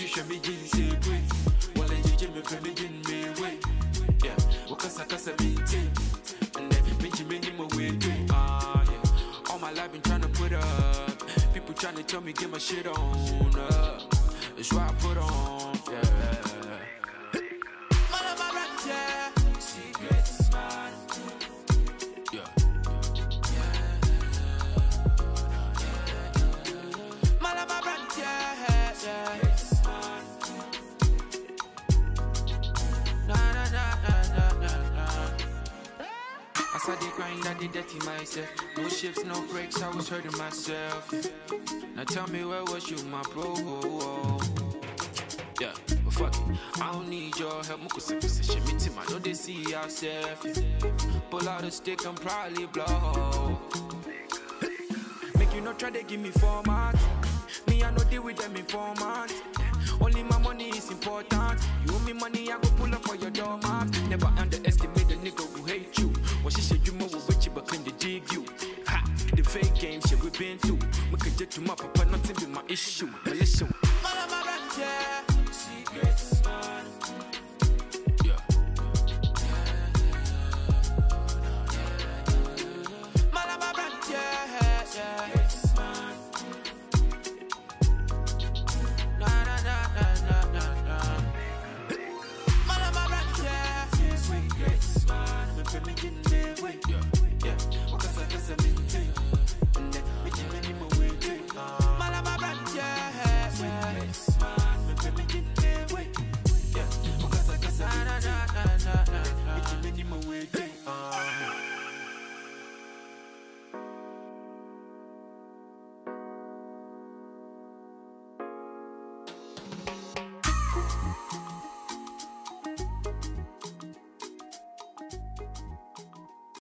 show me jeans, say, wait. Well, and you me for me, didn't me, wait. Yeah, because I maintain. And every bitch, minimum way, yeah. All my life been trying to put up. People trying to tell me, get my shit on. It's why I put on, yeah. Secrets, man. Yeah. Malama brand, yeah. Secrets, man. As I did grind, I did dirty myself. No shifts, no breaks, I was hurting myself. Now tell me, where was you, my bro? Yeah, but fuck it, I don't need your help. Shit me team, I know they see ourselves. Pull out a stick and probably blow. Make you not try to give me format. Me, I no deal with them informants. Only my money is important. You owe me money, I go pull up for your doormat. Never underestimate the nigga who hate you. When she said you more with you, but can they dig you? Ha! The fake game shit we been through. We can get to my papa, nothing be my issue. Malicious. Secrets.